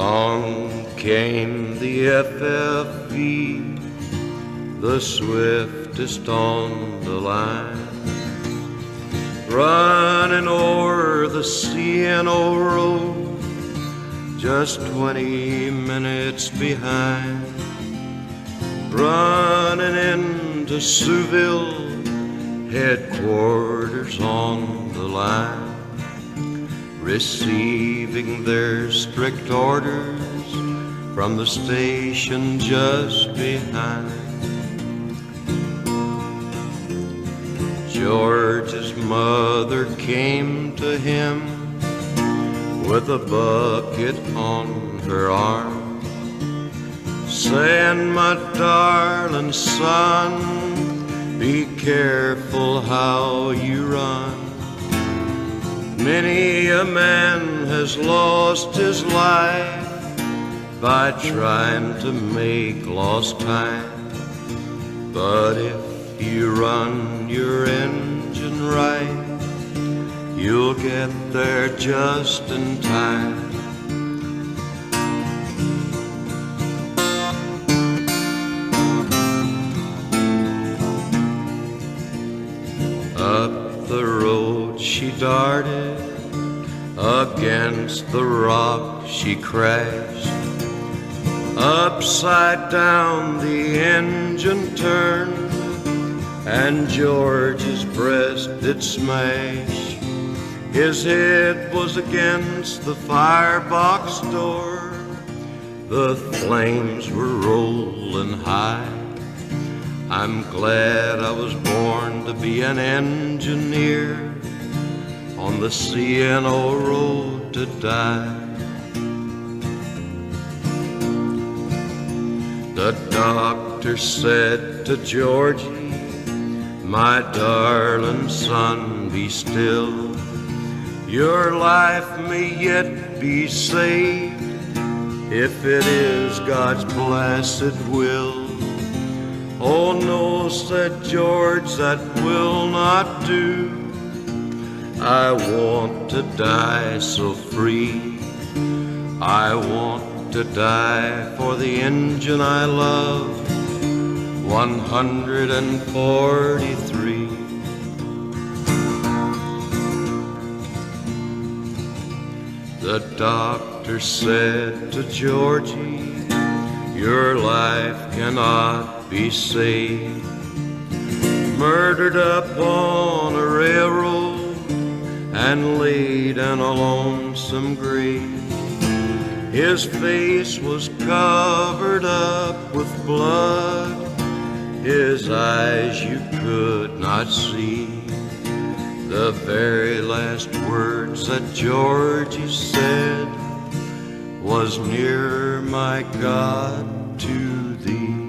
On came the FFV, the swiftest on the line, running o'er the CNO road, just 20 minutes behind, running into Souville headquarters on the line, receiving their strict orders from the station just behind. George's mother came to him with a bucket on her arm, saying, "My darling son, be careful how you run. Many a man has lost his life by trying to make lost time. But if you run your engine right, you'll get there just in time." Up the road she darted, against the rock she crashed. Upside down the engine turned, and George's breast did smash. His head was against the firebox door, the flames were rolling high. I'm glad I was born to be an engineer, on the CNO road to die. The doctor said to Georgie, "My darling son, be still. Your life may yet be saved, if it is God's blessed will." "Oh no," said George, "that will not do. I want to die so free. I want to die for the engine I love, 143. The doctor said to Georgie, "Your life cannot be saved. Murdered up on a railroad and laid in a lonesome grave. His face was covered up with blood, his eyes you could not see. The very last words that Georgie said was, 'Near my God to thee.'"